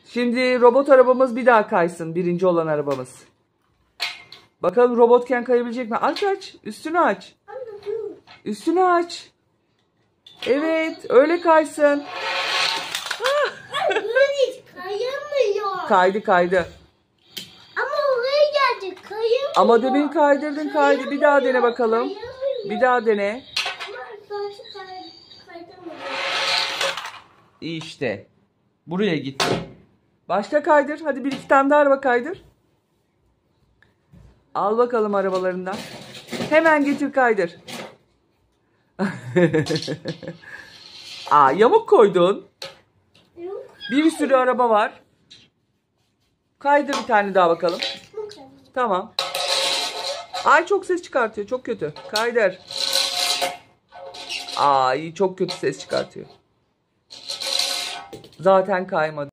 Şimdi robot arabamız bir daha kaysın. Birinci olan arabamız. Bakalım robotken kayabilecek mi? Aç. Üstünü aç. Üstünü aç. Evet. Öyle kaysın. Hiç kayamıyor. Kaydı. Ama oraya geldi. Kayamıyor. Ama demin kaydırdın kaydı. Bir daha dene bakalım. Kayamıyor. Bir daha dene. Ama karşı kaydamıyor. İşte. Buraya gitti. Başka kaydır. Hadi bir iki tane daha araba kaydır. Al bakalım arabalarından. Hemen getir kaydır. Yamuk koydun. Yok. Bir sürü araba var. Kaydır bir tane daha bakalım. Tamam. Ay çok ses çıkartıyor. Çok kötü. Kaydır. Çok kötü ses çıkartıyor. Zaten kaymadı.